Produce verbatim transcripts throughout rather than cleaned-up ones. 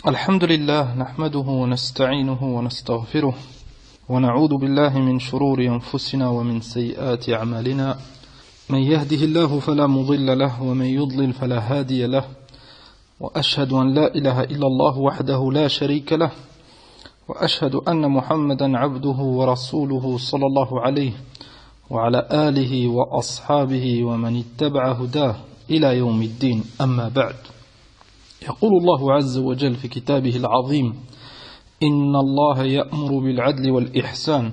الحمد لله نحمده ونستعينه ونستغفره ونعوذ بالله من شرور أنفسنا ومن سيئات أعمالنا من يهده الله فلا مضل له ومن يضلل فلا هادي له وأشهد أن لا إله إلا الله وحده لا شريك له وأشهد أن محمدا عبده ورسوله صلى الله عليه وعلى آله وأصحابه ومن اتبع هداه إلى يوم الدين أما بعد يقول الله عز وجل في كتابه العظيم إن الله يأمر بالعدل والإحسان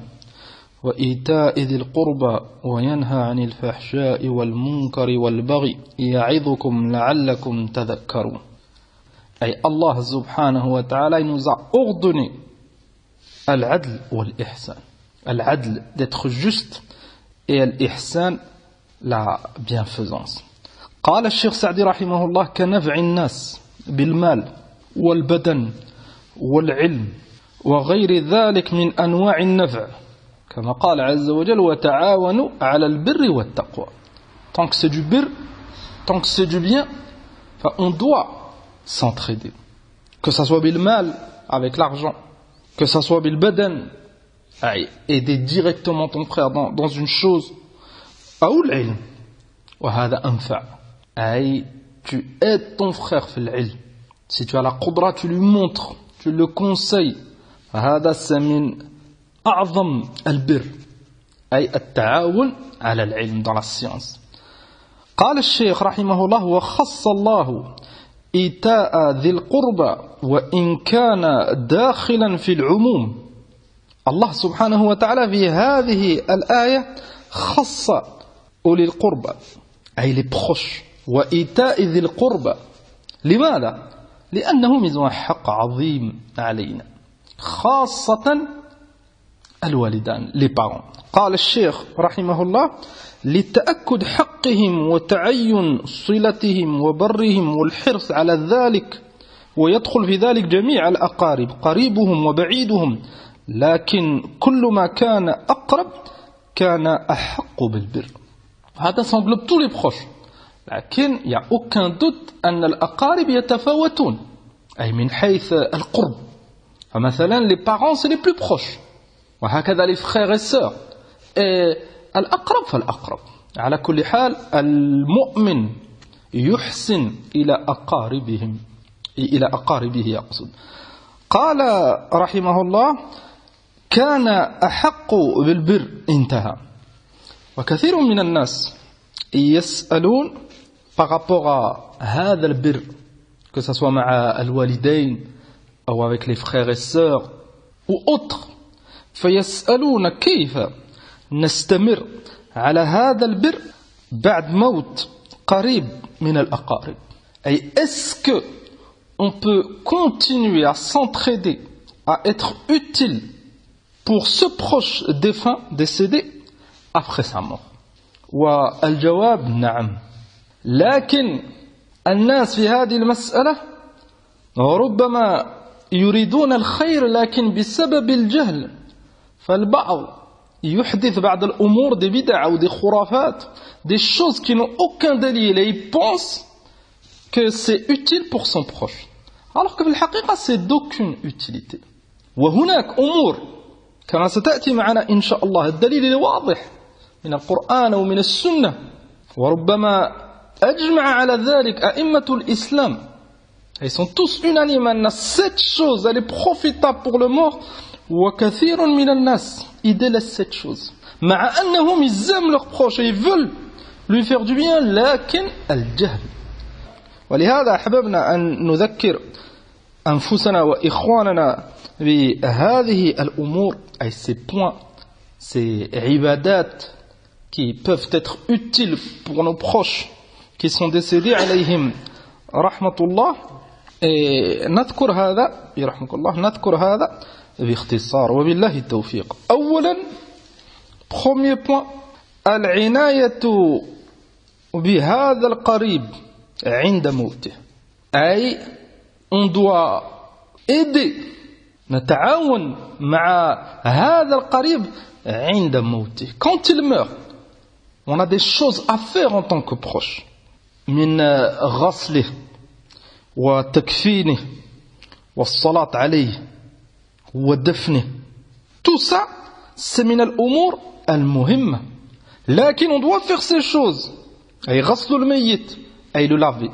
وإيتاء ذي القربى وينهى عن الفحشاء والمنكر والبغي يعظكم لعلكم تذكرون. أي Allah subhanahu wa ta'ala il nous a ordonné al-adl wal-ihsan. Al-adl d'être juste et al-ihsan la bienfaisance. قال الشيخ سعدي رحمه الله كنفع الناس بالمال والبدن والعلم وغير ذلك من أنواع النفع كما قال عز وجل وتعاونوا على البر والتقوى. Tant que c'est du bir, tant que c'est du bien, on doit s'entraider. Que ça soit bil mal, avec l'argent, que ça soit bil badan, aider directement ton frère dans, dans une chose, ou l'ilm, wa hada anfa'. Aïe, tu aides ton frère fil ilm. Si tu as la qudra, tu lui montres, tu le conseilles. هذا من أعظم البر أي التعاون على العلم dans la science. قال الشيخ رحمه الله وخص الله إيتاء ذي القربى وإن كان داخلا في العموم. الله سبحانه وتعالى في هذه الآية خص أولي القربى أي les proches وإيتاء ذي القربى. لماذا؟ لأنهم يزون حق عظيم علينا خاصة الوالدان les parents. قال الشيخ رحمه الله لتأكد حقهم وتعين صلتهم وبرهم والحرص على ذلك ويدخل في ذلك جميع الأقارب قريبهم وبعيدهم لكن كل ما كان أقرب كان أحق بالبر. هذا s'englobe tous les proches. لكن il n'y a aucun doute أن الأقارب يتفاوتون أي من حيث القرب. فمثلا les parents c'est les plus proches وهكذا les frères et sœurs et الأقرب فالأقرب. على كل حال المؤمن يحسن إلى أقاربهم إلى أقاربه يقصد. قال رحمه الله كان أحق بالبر انتهى. وكثير من الناس يسألون par rapport à هذا البر que ce soit مع الوالدين أو avec les frères et sœurs ou autres فيسألون كيف نستمر على هذا البر بعد موت قريب من الأقارب. أي est-ce que on peut continuer à s'entraider à être utile pour ce proche défunt décédé après sa mort. والجواب نعم. لكن الناس في هذه المسألة ربما يريدون الخير لكن بسبب الجهل فالبعض يحدث بعض الأمور des bid'a ou des khurafat, des choses qui n'ont aucun dalil et il pense que c'est utile pour son proche alors que في الحقيقة c'est d'aucune utilité. وهناك أمور كما ستأتي معنا إن شاء الله الدليل الواضح من القرآن ومن السنة وربما أجمع على ذلك أئمة الإسلام. Ils sont tous unanimes أن cette chose elle est profitable pour le mort وكثير من الناس ils délaissent cette chose مع أنهم ils aiment leurs proches et ils veulent lui faire du bien لكن الجهل. ولهذا أحببنا أن نذكر أنفسنا وإخواننا بهذه الأمور أي ces points ces عبادات qui peuvent être utiles pour nos proches qui sont décédés عليهم رحمة الله. et نذكر هذا يرحمك الله نذكر هذا باختصار وبالله التوفيق. أولا premier point العناية بهذا القريب عند موته. أي on doit aider نتعاون مع هذا القريب عند موته quand il meurt. On a des choses à faire en tant que proche من غسله وتكفينه والصلاة عليه ودفنه. Tout ça, c'est من الأمور المهمة. لكن on doit faire ces choses. أي غسل الميت أي le laver.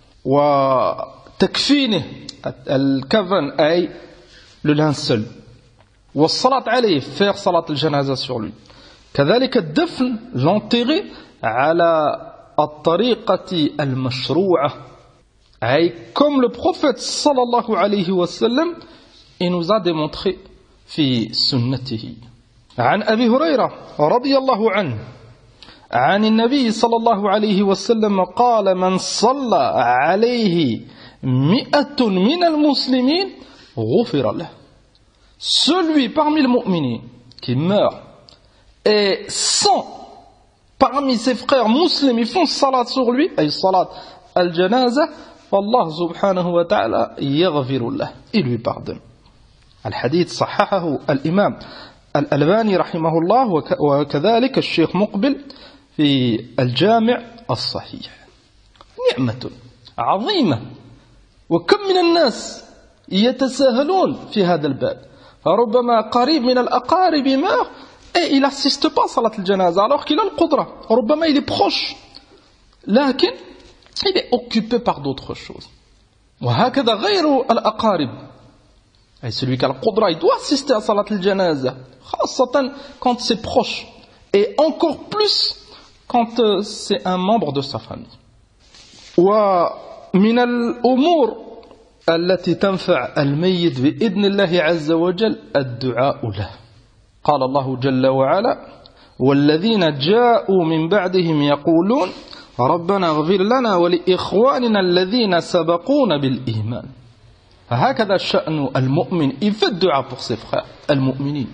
وتكفينه الكفن أي le linceul. والصلاة عليه faire صلاة الجنازة sur lui. كذلك الدفن l'enterrer على الطريقة المشروعة. أي comme le prophète صلى الله عليه وسلم il nous a démontré في سنته. عن أبي هريرة رضي الله عنه عن النبي صلى الله عليه وسلم قال من صلى عليه مئة من المسلمين غفر له. Celui parmi les mu'minins qui meurt et cent parmi ses frères musulmans font salat sur lui, ay salat al-janaza, Allah subhanahu wa ta'ala yaghfiru lah, il lui pardonne. الحديث صححه الإمام الألباني رحمه الله وكذلك الشيخ مقبل في الجامع الصحيح. نعمة عظيمة وكم من الناس يتساهلون في هذا الباب. ربما قريب من الأقارب meurt et il n'assiste pas à salat al-janaza alors qu'il a le qudra. ربما il est proche لكن il est occupé par d'autres choses. وهكذا غير الأقارب. Et celui qui a le qudra, il doit assister à salat al-janaza, خاصة quand c'est proche, et encore plus quand euh, c'est un membre de sa famille. ومن الأمور التي تنفع الميت بإذن الله عز وجل الدعاء له. قال الله جل وعلا والذين جاءوا من بعدهم يقولون ربنا اغفر لنا ولإخواننا الذين سبقونا بالإيمان. هكذا شأن المؤمن. Il fait dua pour ses frères المؤمنين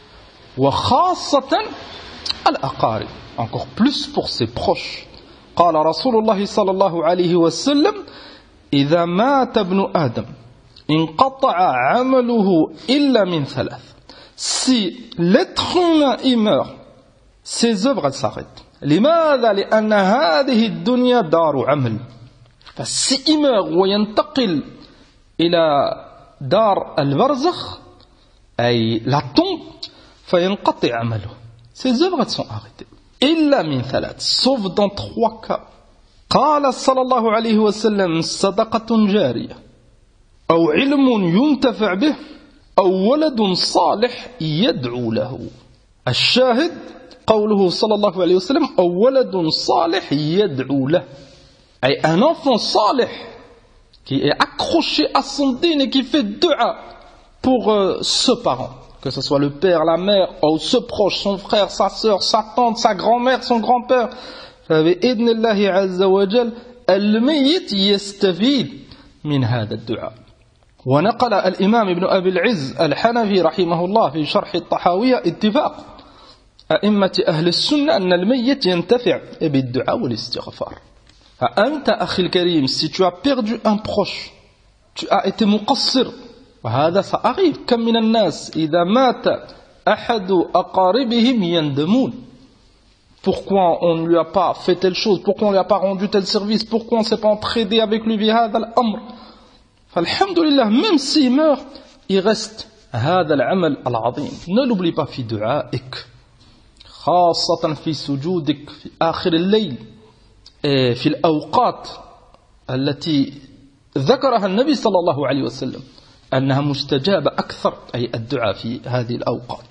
وخاصة الأقارب, encore plus pour ses proches. قال رسول الله صلى الله عليه وسلم إذا مات ابن آدم انقطع عمله إلا من ثلاث. Si l'être humain il meurt, ses œuvres elles s'arrêtent. لماذا؟ لأن هذه الدنيا دار عمل. si il meurt وينتقل إلى دار البرزخ أي la tombe فينقطع عمله. Ses œuvres sont arrêtées. إلا من ثلاث, sauf dans trois cas. قال صلى الله عليه وسلم صدقة جارية أو علم ينتفع به أو ولد صالح يدعو له. الشاهد قوله صلى الله عليه وسلم أو ولد صالح يدعو له, أي un enfant صالح qui est accroché à son dîn et qui fait dua pour euh, ce parent, que ce soit le père, la mère, ou ce proche, son frère, sa sœur, sa tante, sa grand-mère, son grand-père. فبإذن الله عز وجل الميت يستفيد من هذا الدعاء. ونقل الإمام ابن أبي العز الحنفي رحمه الله في شرح الطحاوية اتفاق أئمة أهل السنة أن الميت ينتفع بالدعاء والاستغفار. أنت أخي الكريم, si tu as perdu un proche, tu as été مقصر, وهذا ça arrive, كم من الناس إذا مات أحد أقاربهم يندمون. Pourquoi on ne lui a pas fait telle chose? Pourquoi on ne lui a pas rendu tel service? Pourquoi on ne s'est pas entraidé avec lui بهذا الأمر? فالحمدلله, même s'il meurt, il reste هذا العمل العظيم. Ne l'oublie pas في دعائك, خاصة في سجودك في آخر الليل, في الأوقات التي ذكرها النبي صلى الله عليه وسلم أنها مستجابة أكثر, أي الدعاء في هذه الأوقات.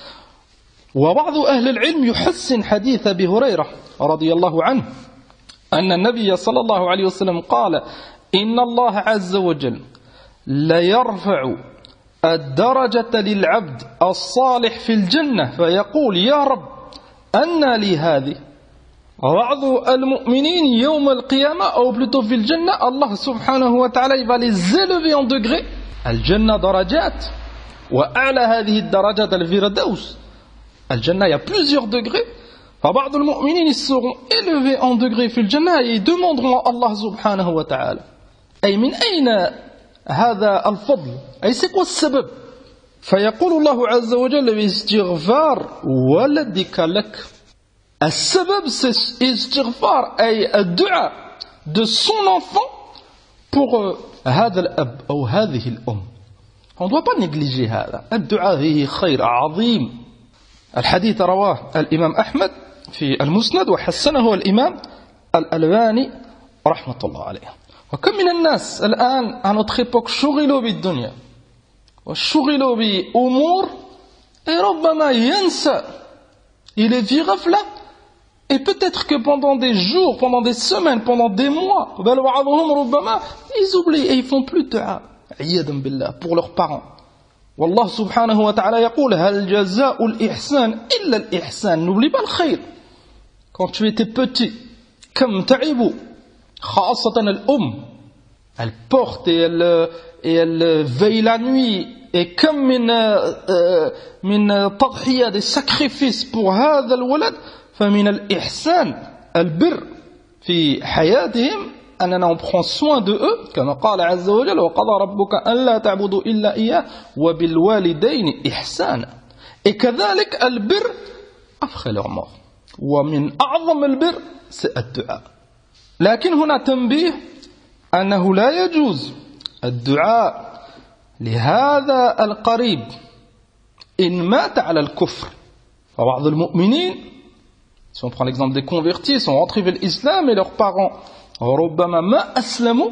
وبعض أهل العلم يحسن حديث أبي هريرة رضي الله عنه أن النبي صلى الله عليه وسلم قال إن الله عز وجل لا يرفع الدرجة للعبد الصالح في الجنة فيقول يا رب أن لي هذه. بعض المؤمنين يوم القيامة أو plutôt في الجنة, الله سبحانه وتعالى il va les élever en degrés. الجنة درجات, وأعلى هذه الدرجات الفردوس. الجنة il y a plusieurs degrés. فبعض المؤمنين ils seront élevés en degrés في الجنة et ils demanderont à Allah سبحانه وتعالى أي من أين هذا الفضل, أي c'est quoi السبب؟ فيقول الله عز وجل باستغفار ولدك لك. السبب c'est istighfar, أي الدعاء de son enfant pour هذا الأب أو هذه الأم. On ne doit pas négliger هذا. الدعاء فيه خير عظيم. الحديث رواه الإمام أحمد في المسند وحسنه الإمام الألباني رحمة الله عليه. وكم من الناس الآن à notre époque شغلوا بالدنيا وشغلوا بأمور ربما ينسى. Il est في غفلة. Et peut-être que pendant des jours, pendant des semaines, pendant des mois, ils oublient et ils font plus de dua. عياذا بالله pour leurs parents. والله سبحانه وتعالى يقول هل جزاء الإحسان إلا الإحسان. N'oublie pas le khayr. Quand tu étais petit, كم تعبوا خاصة الأم. Elle porte et elle, et elle veille la nuit. Et comme من من تضحية des sacrifices pour هذا الولد. فمن الإحسان البر في حياتهم أننا on prend soin de eux كما قال عز وجل وقضى ربك ألا تعبدوا إلا إياه وبالوالدين إحسانا. Et كذلك البر après leur mort. ومن أعظم البر c'est الدعاء. لكن هنا تنبيه أنه لا يجوز الدعاء لهذا القريب إن مات على الكفر. فبعض المؤمنين Si on prend l'exemple des convertis, ils sont rentrés vers l'islam et leurs parents ربما ما أسلموا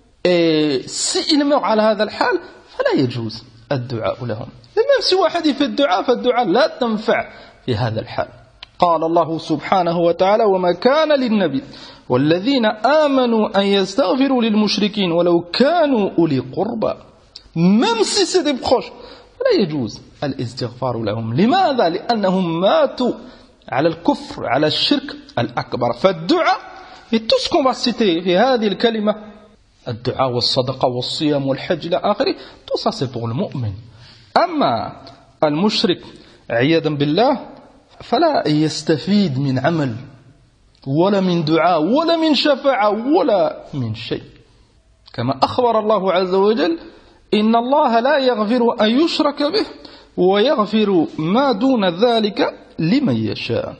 et s'ils meurent على هذا الحال فلا يجوز الدعاء لهم. Et même si واحد يفعل الدعاء فالدعاء لا تنفع في هذا الحال. قال الله سبحانه وتعالى وما كان للنبي والذين آمنوا أن يستغفروا للمشركين ولو كانوا أولي قربى. Même si c'est des proches فلا يجوز الاستغفار لهم. لماذا؟ لأنهم ماتوا على الكفر على الشرك الأكبر. فالدعاء et tout ce qu'on va citer في هذه الكلمة الدعاء والصدقة والصيام والحج إلى آخره tout ça c'est pour le mu'min. أما المشرك عياذا بالله فلا يستفيد من عمل ولا من دعاء ولا من شفاعة ولا من شيء. كما أخبر الله عز وجل إن الله لا يغفر أن يشرك به ويغفر ما دون ذلك لمن يشاء.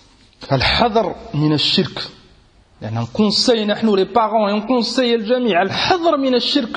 الحذر من الشرك. لأن يعني نكونسي نحن les parents et on conseille الجميع الحذر من الشرك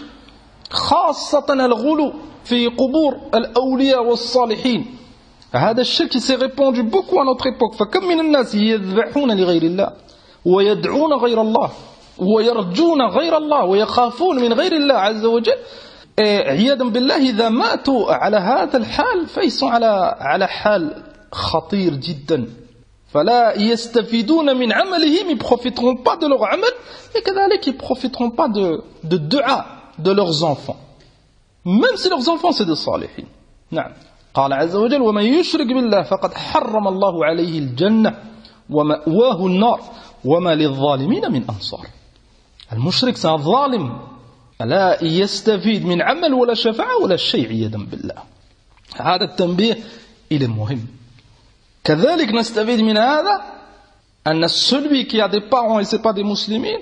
خاصة الغلو في قبور الأولياء والصالحين. هذا الشرك s'est répandu beaucoup à notre époque. فكم من الناس يذبحون لغير الله ويدعون غير الله ويرجون غير الله ويخافون من غير الله عز وجل. عياذا بالله إذا ماتوا على هذا الحال فيسوا على على حال خطير جدا. فلا يستفيدون من عملهم, ils ne profiteront pas de leur amal et كذلك ils ne profiteront pas de de dua de leurs enfants, même si leurs enfants c'est des salihin. نعم. قال عز وجل ومن يشرك بالله فقد حرم الله عليه الجنة ومأواه النار وما للظالمين من أنصار. المشرك c'est un ظالم لا يستفيد من عمل ولا شفاعة ولا شيء عياذا بالله. هذا التنبيه il est مهم. كذلك نستفيد من هذا أن celui qui a des parents et c'est pas des musulmans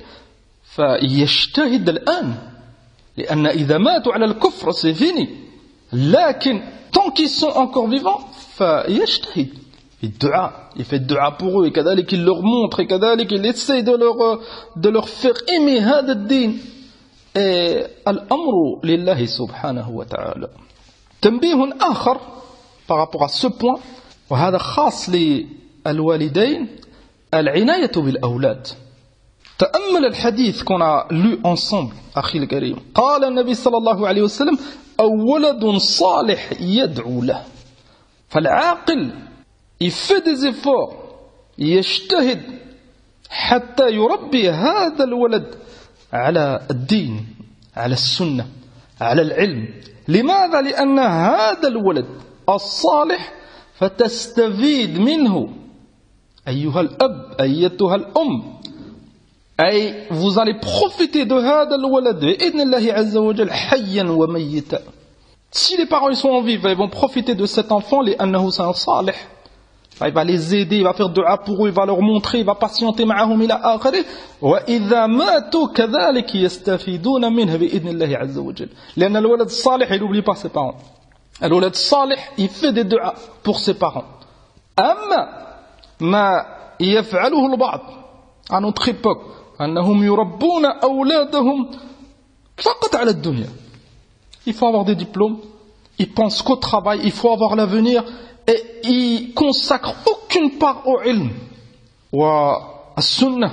فيجتهد الآن لأن إذا ماتوا على الكفر c'est fini. لكن tant qu'ils sont encore vivants فيجتهد في الدعاء. Il fait الدعاء pour eux et كذلك il leur montre et كذلك il essaie de leur de leur faire aimer هذا الدين. et الأمر لله سبحانه وتعالى. تنبيه آخر par rapport à ce point وهذا خاص للوالدين العناية بالأولاد. تأمل الحديث qu'on a lu ensemble أخي الكريم. قال النبي صلى الله عليه وسلم أو ولد صالح يدعو له. فالعاقل il fait des efforts يجتهد حتى يربي هذا الولد على الدين على السنة على العلم. لماذا؟ لأن هذا الولد الصالح فتستفيد منه أيها الأب أيتها الأم. أي vous allez profiter de هذا الولد بإذن الله عز وجل حيا وميتا. Si les parents ils sont en vie, ils vont profiter de cet enfant لأنه c'est un صالح. Il va les aider, il va faire dua pour eux, il va leur montrer, il va patienter معهم إلى آخره. وإذا ماتوا كذلك يستفيدون منه بإذن الله عز وجل. لأن الولد الصالح il n'oublie pas ses parents. الولد الصالح il fait des duas pour ses parents. أما ما يفعله البعض à notre époque أنهم يربون أولادهم فقط على الدنيا. Il faut avoir des diplômes, il pense qu'au travail, il faut avoir l'avenir, et il consacre aucune part au ilm, wa as-sunnah,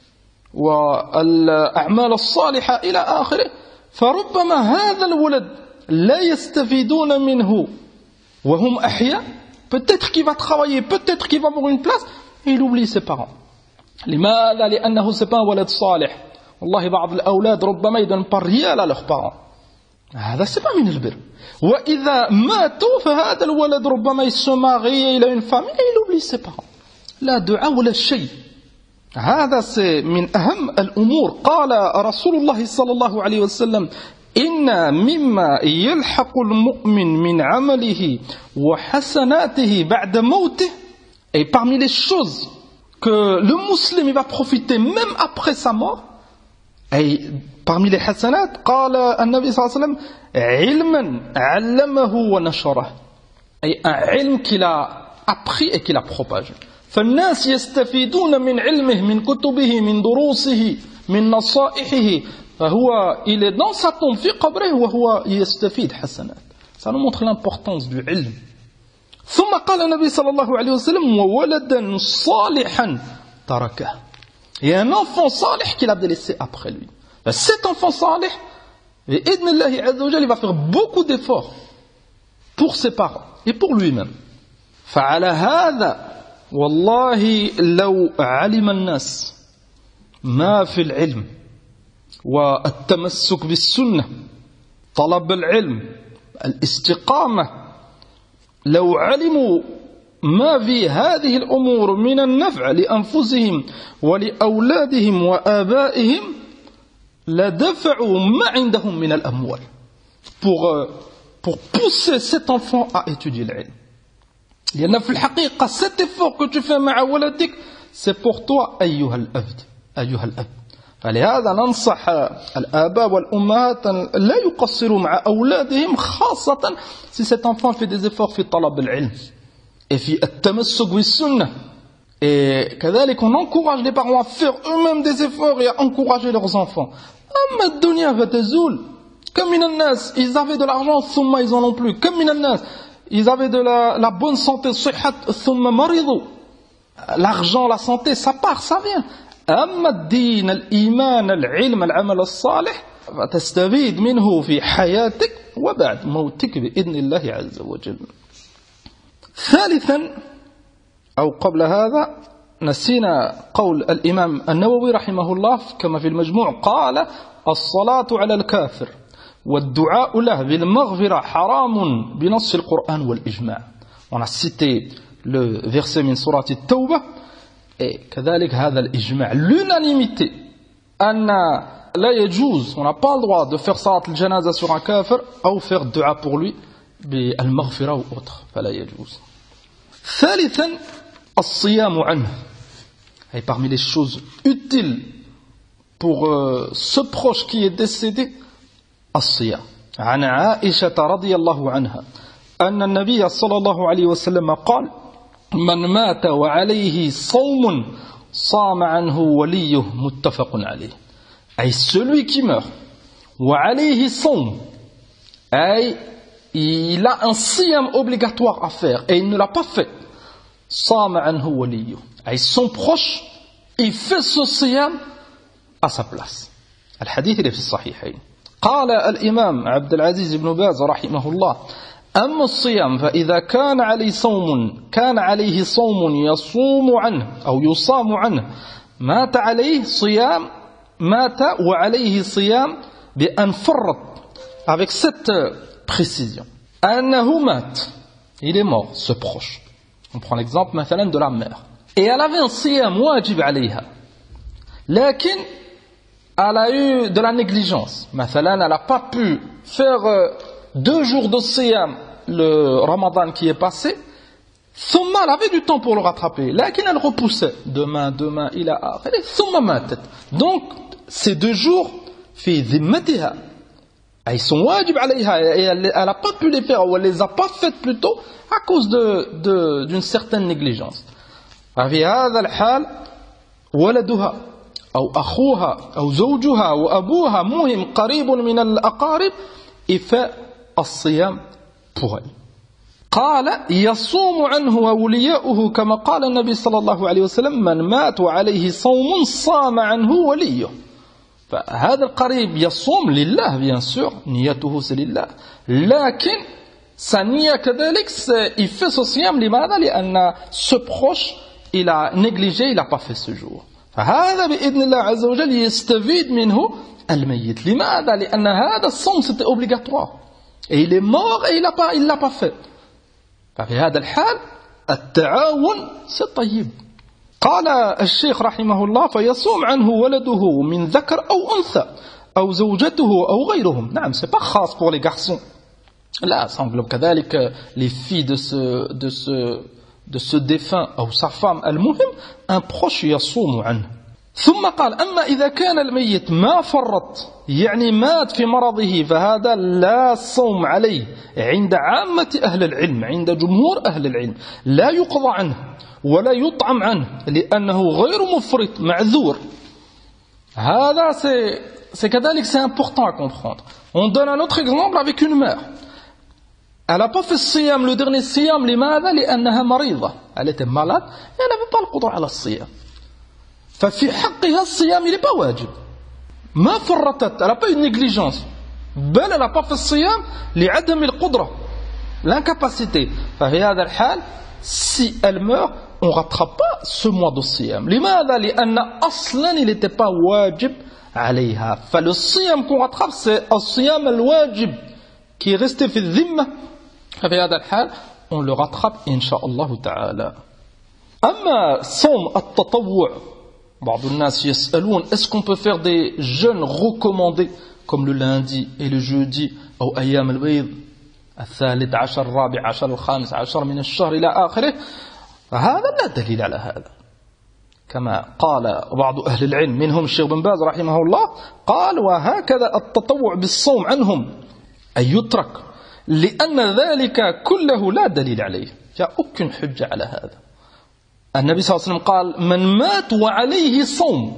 wa al-a'mal as-salihah, ila akhirih. فربما هذا الولد لا يستفيدون منه وهم أحياء. Peut-être qu'il va travailler, peut-être qu'il va avoir une place, et il oublie ses parents. لماذا؟ لأنه c'est pas un ولد صالح. والله بعض الأولاد ربما يدون pas ريال à leurs parents. هذا c'est pas من البر. وإذا ماتوا فهذا الولد ربما il se marie, il a une femme, et il oublie ses parents. لا دعاء ولا شيء. هذا c'est من أهم الأمور. قال رسول الله صلى الله عليه وسلم إن مما يلحق المؤمن من عمله وحسناته بعد موته. Et parmi les choses que le musulman va profiter même après sa mort, et parmi les hasanat, قال النبي صلى الله عليه وسلم علما علمه ونشره. Et un ilm qu'il a appris et qu'il a propagé. فالناس يستفيدون من علمه من كتبه من دروسه من نصائحه. فهو il est dans sa tombe في قبره وهو يستفيد حسنات. Ça nous montre l'importance du ilm. ثم قال النبي صلى الله عليه وسلم وولدا صالحا تركه. Et un enfant صالح qu'il a délaissé après lui. Cet enfant صالح بإذن الله عز وجل il va faire beaucoup d'efforts pour ses parents et pour lui-même. فعلى هذا والله لو علم الناس ما في العلم والتمسك بالسنة طلب العلم الاستقامة لو علموا ما في هذه الأمور من النفع لأنفسهم ولأولادهم وآبائهم لدفعوا ما عندهم من الأموال pour, pour pousser cet enfant à étudier l'ilm. لأن في الحقيقة cet effort que tu fais مع ولدك c'est pour toi أيها الأب أيها الأب. فلهذا ننصح الآباء والأمهات لا يقصروا مع أولادهم خاصة si cet enfant fait des efforts في طلب العلم et في التمسك بالسنة. Et كذلك on encourage les parents à faire eux-mêmes des efforts et à encourager leurs enfants. أما الدنيا فتزول. كم من الناس ils avaient de l'argent ثم ils en ont plus. كم من الناس ils avaient de la, la bonne santé صحة ثم مرضوا. L'argent, la santé, ça part, ça vient. أما الدين الإيمان العلم العمل الصالح فتستفيد منه في حياتك وبعد موتك بإذن الله عز وجل. ثالثا أو قبل هذا نسينا قول الإمام النووي رحمه الله كما في المجموع قال الصلاة على الكافر والدعاء له بالمغفرة حرام بنص القرآن والإجماع. On a cité le verset من سورة التوبة et كذلك هذا الإجماع l'unanimité أن لا يجوز on n'a pas le droit de faire صلاة الجنازة sur un kafir ou faire dua pour lui بالمغفرة ou autre فلا يجوز. ثالثا الصيام عنه. Et parmi les choses utiles pour euh, ce proche qui est décédé الصيام. عن عائشة رضي الله عنها أن النبي صلى الله عليه وسلم قال من مات وعليه صوم صام عنه وليه متفق عليه. أي celui qui meurt وعليه صوم أي il a un siyam obligatoire à faire et il ne l'a pas fait صام عنه وليه أي son proche il fait ce siyam à sa place. الحديث اللي في الصحيحين. قال الإمام عبد العزيز بن باز رحمه الله أما الصيام فإذا كان عليه صوم كان عليه صوم يصوم عنه أو يصام عنه مات عليه صيام مات وعليه صيام بأن فرط avec cette précision أنه مات il est mort ce proche. On prend l'exemple مثلا de la mère et elle avait un صيام واجب عليها لكن elle a eu de la négligence. Mathalan, elle n'a pas pu faire euh, deux jours de siyam le Ramadan qui est passé. Thumma, elle avait du temps pour le rattraper. Là, elle repoussait. Demain, demain, il a arrêté. Thumma matat. Donc, ces deux jours, fi zimmatiha. Ils sont wajib alayha. Et elle n'a pas pu les faire, ou elle les a pas faites plutôt, à cause de, de, d'une certaine négligence. Fi hadha al-hal, waladuha. أو أخوها أو زوجها وأبوها مهم قريب من الأقارب et fait الصيام pour elle. قال يصوم عنه أولياؤه كما قال النبي صلى الله عليه وسلم من مات وعليه صوم صام عنه وليه. فهذا القريب يصوم لله bien sûr, نيته c'est لله, لكن sa niya كذلك il fait ce siyam لماذا؟ لأن ce proche il a négligé, il n'a pas fait ce jour. فهذا بإذن الله عز وجل يستفيد منه الميت. لماذا؟ لأن هذا الصوم c'était obligatoire et il est mort et il l'a pas, il l'a pas fait. ففي هذا الحال التعاون c'est طيب. قال الشيخ رحمه الله فيصوم عنه ولده من ذكر أو أنثى أو زوجته أو غيرهم. نعم c'est pas خاص pour les garçons. Là ça englobe كذلك les filles de ce de ce de ce défunt ou sa femme. المهم un proche يصوم عنه. ثم قال أما إذا كان الميت ما فرط يعني مات في مرضه فهذا لا صوم عليه عند عامة أهل العلم, عند جمهور أهل العلم لا يقضى عنه ولا يطعم عنه لأنه غير مفرط معذور. هذا c'est c'est كذلك c'est important à comprendre. On donne un autre exemple avec une mère. Elle n'a pas fait الصيام, le dernier صيام لماذا؟ لأنها مريضة, elle était malade et elle n'avait pas le قدرة على الصيام. ففي حقها الصيام il n'est pas واجب. ما فرطت, elle n'a pas eu de négligence, بل elle n'a pas fait الصيام لعدم القدرة, l'incapacité. ففي هذا الحال si elle meurt on ne rattrape pas ce mois de الصيام. لماذا؟ لأن أصلا il n'était pas واجب عليها. فle الصيام qu'on rattrape c'est الصيام الواجب qui est resté في الذمة. ففي هذا الحال on le rattrape إن شاء الله تعالى. أما صوم التطوع, بعض الناس يسألون est-ce qu'on peut faire des jeûnes recommandés comme le lundi et le jeudi أو أيام البيض الثالث عشر الرابع عشر الخامس عشر من الشهر إلى آخره؟ هذا لا دليل على هذا. كما قال بعض أهل العلم منهم الشيخ بن باز رحمه الله قال وهكذا التطوع بالصوم عنهم أن يترك لأن ذلك كله لا دليل عليه. il n'y a aucune حجة على هذا. النبي صلى الله عليه وسلم قال من مات وعليه صوم.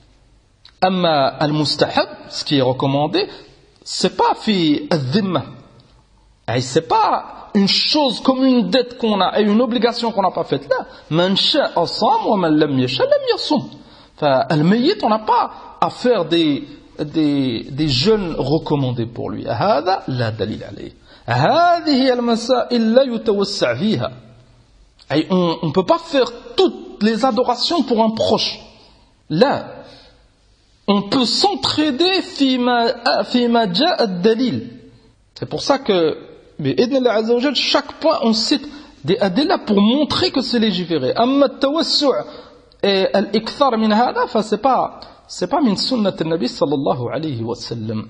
أما المستحب ce qui est recommandé c'est pas في الذمة, c'est pas une chose comme une dette qu'on a et une obligation qu'on n'a pas faite. là من شاء صام ومن لم يشاء لم يصم. فالميت on n'a pas à faire des des des jeûnes recommandés pour lui. هذا لا دليل عليه. هذه المسائل لا يتوسع فيها. Et on ne peut pas faire toutes les adorations pour un proche. Là, on peut s'entraider فيما فيما جاء الدليل. C'est pour ça que, بإذن الله عز وجل, chaque point on cite des adilla pour montrer que c'est légiféré. أما التوسع et الإكثار من هذا, fa c'est pas c'est pas من سنة النبي صلى الله عليه وسلم.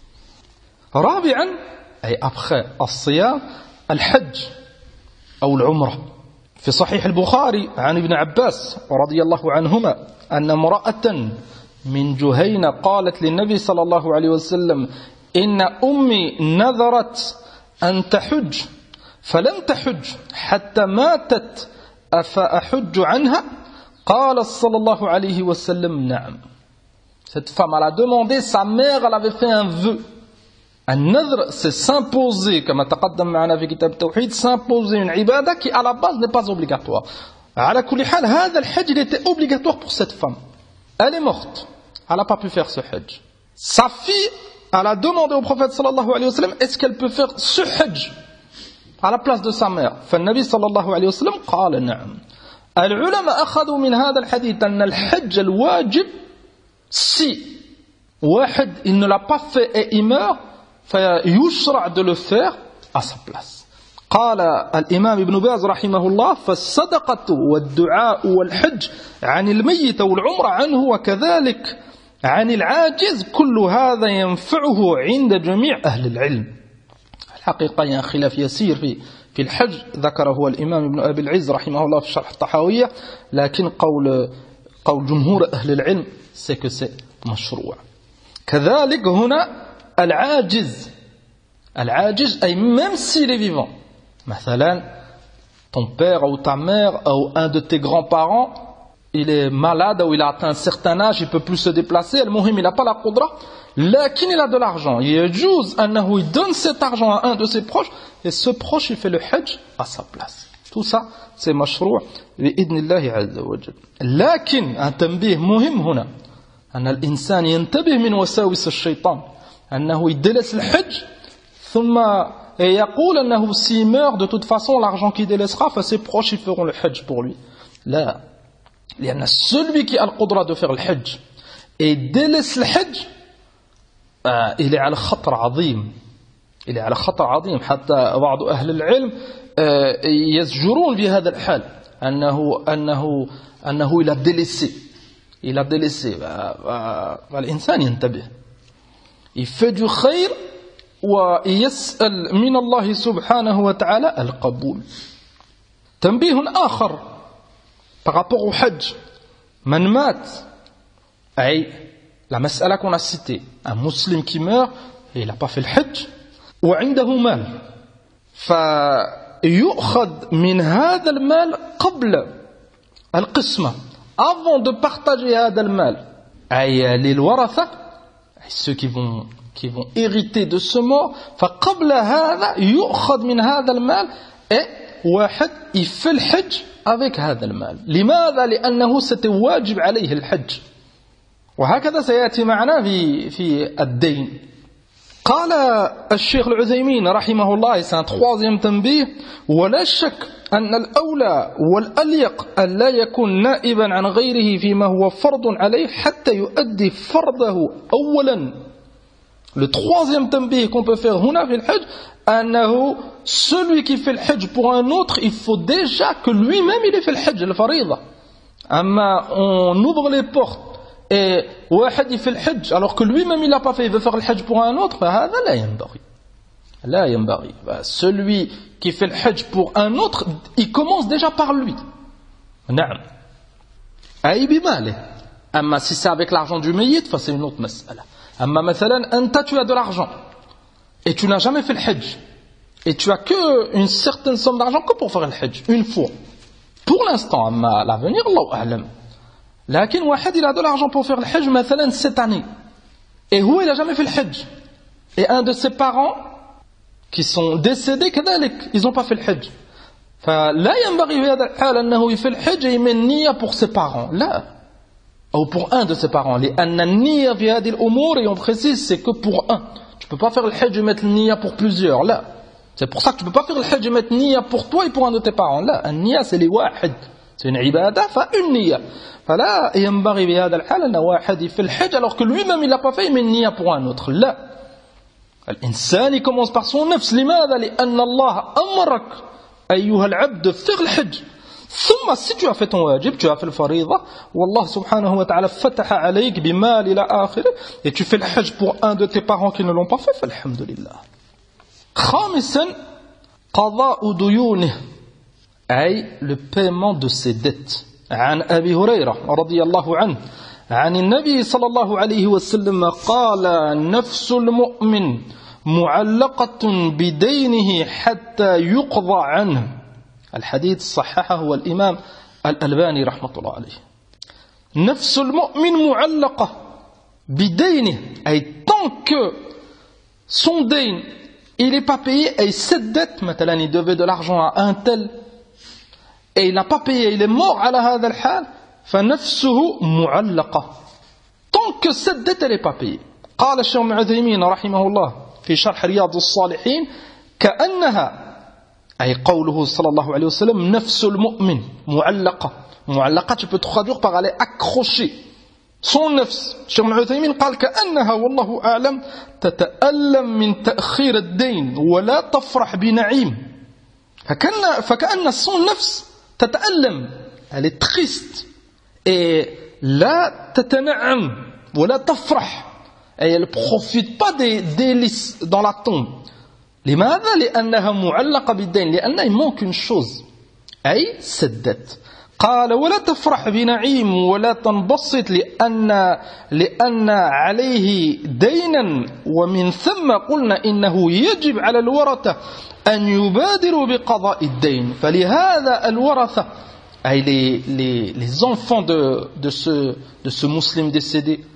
رابعا, et après الصيام, الحج أو العمرة. في صحيح البخاري عن ابن عباس رضي الله عنهما أن امرأة من جهينة قالت للنبي صلى الله عليه وسلم إن أمي نذرت أن تحج فلم تحج حتى ماتت أفأحج عنها؟ قال صلى الله عليه وسلم نعم. Cette femme, elle a demandé, sa mère, elle avait fait un vœu. النذر c'est s'imposer, كما تقدم معنا في كتاب التوحيد, s'imposer une ibada qui à la base n'est pas obligatoire. على كل حال هذا الحج il était obligatoire pour cette femme. Elle est morte, elle n'a pas pu faire ce hajj. Sa fille, elle a demandé au prophète sallallahu alayhi wa sallam est-ce qu'elle peut faire ce hajj à la place de sa mère. فالنبي صلى الله عليه وسلم قال نعم. العلماء أخذوا من هذا الحديث أن الحج الواجب si واحد il ne l'a pas fait et il meurt فيشرع de le faire à sa place. قال الإمام ابن باز رحمه الله فالصدقة والدعاء والحج عن الميت والعمرة عنه وكذلك عن العاجز كل هذا ينفعه عند جميع أهل العلم. الحقيقة يعني خلاف يسير في في الحج ذكره الإمام ابن أبي العز رحمه الله في شرح الطحاوية, لكن قول قول جمهور أهل العلم c'est que c'est مشروع. كذلك هنا العاجز, العاجز أي même s'il est vivant. مثلا ton père ou ta mère ou un de tes grands-parents il est malade ou il a atteint un certain âge, il ne peut plus se déplacer, المهم il n'a pas la qudra, Lakin il a de l'argent. يجوز أنه il donne cet argent à un de ses proches et ce proche il fait le hajj à sa place. Tout ça c'est مشروع بإذن الله عز وجل. لكن un تنبيه مهم هنا أن الإنسان ينتبه من وساوس الشيطان أنه يدلس الحج ثم يقول أنه s'il meurt de toute façon l'argent qu'il délaissera ses proches ils feront le hajj pour lui. لا لأن celui qui a le قدرة de faire le hajj et délaisse le hajj آه إلى على خطر عظيم إلى على خطر عظيم حتى بعض أهل العلم آه يزجرون بهذا الحال أنه أنه أنه إلى délaissé إلى délaissé فالإنسان ينتبه il fait du خير ويسأل من الله سبحانه وتعالى القبول. تنبيه آخر par rapport au hajj من مات أي la mas'ala qu'on a citée, un musulman qui meurt et il n'a pas fait le hajj وعنده مال فيؤخذ من هذا المال قبل القسمة avant de partager هذا المال أي للورثة ceux qui vont qui vont hériter de ce mort فقبل هذا يؤخذ من هذا المال et واحد il fait le hajj avec هذا المال. لماذا؟ لأنه c'était واجب عليه الحج. وهكذا سيأتي معنا في في الدين. قال الشيخ العثيمين رحمه الله c'est un troisième تنبيه ولا شك أن الأولى والأليق أن لا يكون نائبا عن غيره فيما هو فرض عليه حتى يؤدي فرضه أولا. Le troisième تنبيه qu'on peut faire هنا في الحج أنه celui qui fait le hajj pour un autre il faut déjà que lui-même il ait fait le hajj الفريضة. أما on ouvre les portes et واحد يفعل الحج alors que lui-même il l'a pas fait il veut faire le hajj pour un autre فهذا لا ينبغي لا ينبغي. Celui qui fait le hajj pour un autre il commence déjà par lui. نعم أي بماله. أما si c'est avec l'argent du mayyit c'est une autre مسألة. أما مثلا أنت tu as de l'argent et tu n'as jamais fait le hajj et tu as que une certaine somme d'argent que pour faire le hajj une fois pour l'instant. أما l'avenir الله أعلم. لكن واحد il a de l'argent pour faire le hajj مثلا cette année et هو il a jamais fait le hajj et un de ses parents qui sont décédés كذلك ils n'ont pas fait le hajj فلا ينبغي في هذا الحال أنه يفعل الحج يمن نية pour ses parents لا ou pour un de ses parents. لأن النية في هذه الأمور et on précise c'est que pour un. Tu peux pas faire le hajj et mettre le niya pour plusieurs là. C'est pour ça que tu peux pas faire le hajj et mettre niya pour toi et pour un de tes parents là. النية c'est les واحد c'est une عبادة فune نية. فلا ينبغي بهذا الحال أن واحد يفعل الحج alors que lui-même il l'a pas fait il met une niya pour un autre لا. الإنسان il commence par son nafs. لماذا؟ لأن الله أمرك أيها العبد faire le hajj. ثم si tu as fait ton wajib, tu as fait le fariḍa, والله سبحانه وتعالى فتح عليك بمال إلى آخره, et tu fais le hajj pour un de tes parents qui ne l'ont pas fait, فالحمد لله. خامسا قضاء ديونه, أي le paiement de ses dettes. عن أبي هريرة رضي الله عنه عن النبي صلى الله عليه وسلم قال نفس المؤمن معلقة بدينه حتى يقضى عنه. الحديث صححه الإمام الألباني رحمة الله عليه. نفس المؤمن معلقة بدينه, أي tant que son دين il n'est pas payé, et cette dette مثلا il devait de l'argent à un tel et il n'a pas payé, il est mort على هذا الحال, فنفسه معلقة tant que cette dette elle n'est pas payée. قال الشيخ ابن عثيمين رحمه الله في شرح رياض الصالحين كأنها أي قوله صلى الله عليه وسلم نفس المؤمن معلقة. معلقة tu peux traduire par aller accrocher son nafs. الشيخ ابن عثيمين قال كأنها والله أعلم تتألم من تأخير الدين ولا تفرح بنعيم. فكأن فكأن son nafs تتألم, elle est triste et لا تتنعم ولا تفرح, et elle ne profite pas des délices dans la tombe. لماذا؟ لأنها معلقة بالدين, لأنها il manque une chose, أي cette dette. قال ولا تفرح بنعيم ولا تنبسط لأن لأن عليه دينا, ومن ثم قلنا إنه يجب على الورثة أن يبادروا بقضاء الدين. فلهذا الورثة أي les, les, les enfants de, de, ce, de ce musulman décédé,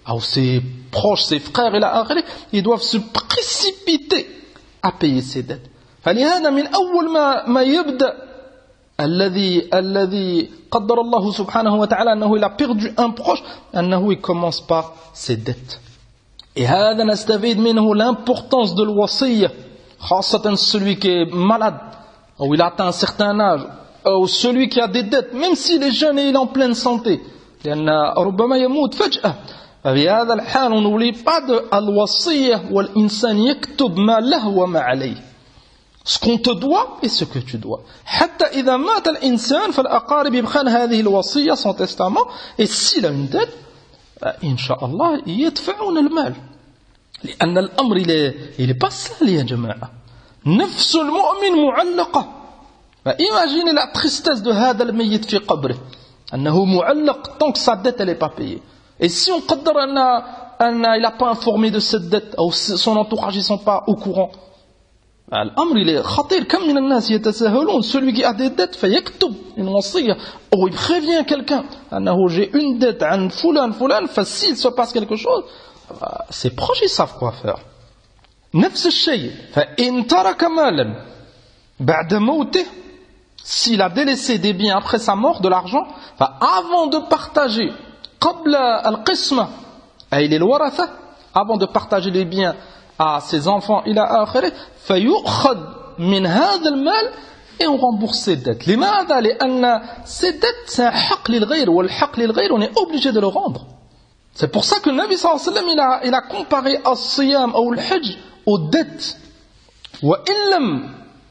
ou ses proches, ses frères, ils doivent se précipiter à payer ses dettes. فلهذا من أول ما ما يبدأ الذي الذي قدر الله سبحانه وتعالى أنه il a perdu un proche أنه il commence par ses dettes. Et هذا نستفيد منه l'importance de الوصية خاصة celui qui est malade ou il atteint un certain âge ou celui qui a des dettes même s'il est jeune et il est en pleine santé لأن ربما يموت فجأة. ففي هذا الحال on n'oublie pas de الوصية والإنسان يكتب ما له وما عليه. Ce qu'on te doit et ce que tu dois. حتى إذا مات الإنسان فالأقارب يبخان هذه الوصية son testament et s'il a une dette إن شاء الله يدفعون المال لأن الأمر il est pas sale يا جماعة. نفس المؤمن معلقة. Imaginez la tristesse de هذا الميت في قبره أنه معلق tant que sa dette elle est pas payée. Et si on قدر أن أن il a pas informé de cette dette ou son entourage ils sont pas au courant. الأمر il est خطير. كم من الناس يتساهلون. Celui qui a des dettes فيكتب une وصية ou il prévient quelqu'un أنه j'ai une dette عن فلان فلان فs'il se passe quelque chose ses proches ils savent quoi faire. نفس الشيء فإن ترك مالا بعد موته s'il a délaissé des biens après sa mort de l'argent avant de partager قبل القسمة أي للورثة avant de partager les biens à ses enfants إلى آخره فيؤخذ من هذا المال et on rembourse ses dettes. لماذا؟ لأن ces dettes c'est un حق للغير والحق للغير on est obligé de le rendre. C'est pour ça que le Nabi sallallahu alayhi wa sallam il a, il a comparé الصيام أو الحج aux dettes. وإن لم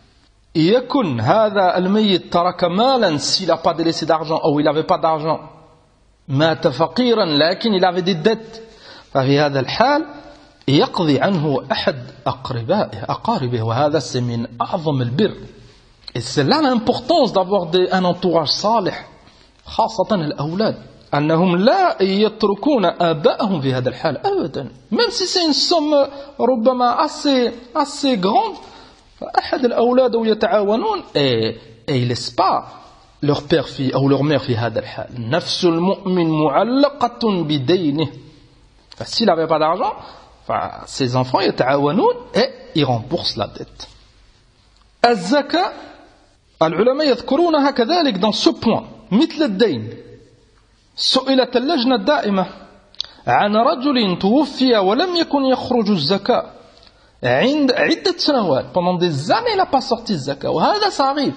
يكن هذا الميت ترك مالا s'il n'a pas délaissé d'argent ou il n'avait pas d'argent مات فقيرا لكن il avait des dettes ففي هذا الحال يقضي عنه أحد أقربائه أقاربه وهذا c'est من أعظم البر. Et c'est là l'importance d'avoir des, un entourage صالح خاصة الأولاد أنهم لا يتركون آبائهم في هذا الحال أبدا. Même si c'est une somme ربما assez assez grande فأحد الأولاد يتعاونون et, et ils laissent pas leur père في أو leur mère في هذا الحال. نفس المؤمن معلقة بدينه. S'il n'avait pas d'argent Enfin, ses enfants يتعاونون et ils remboursent la dette. الزكاة العلماء يذكرونها كذلك dans ce point مثل الدين. سئلت اللجنة الدائمة عن رجل توفي ولم يكن يخرج الزكاة عند عدة سنوات pendant des années il n'a pas sorti الزكاة وهذا ça arrive.